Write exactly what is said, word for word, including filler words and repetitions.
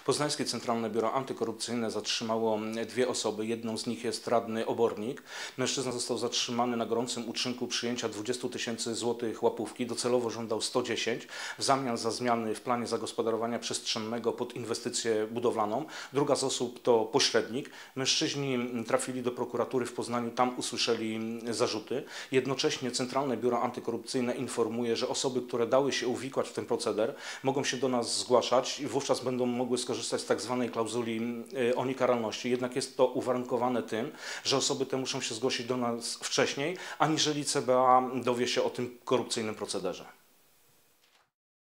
Poznańskie Centralne Biuro Antykorupcyjne zatrzymało dwie osoby. Jedną z nich jest radny Obornik. Mężczyzna został zatrzymany na gorącym uczynku przyjęcia dwudziestu tysięcy złotych łapówki. Docelowo żądał sto dziesięć w zamian za zmiany w planie zagospodarowania przestrzennego pod inwestycję budowlaną. Druga z osób to pośrednik. Mężczyźni trafili do prokuratury w Poznaniu, tam usłyszeli zarzuty. Jednocześnie Centralne Biuro Antykorupcyjne informuje, że osoby, które dały się uwikłać w ten proceder, mogą się do nas zgłaszać i wówczas będą mogły skorzystać z tak zwanej klauzuli o niekaralności. Jednak jest to uwarunkowane tym, że osoby te muszą się zgłosić do nas wcześniej, aniżeli C B A dowie się o tym korupcyjnym procederze.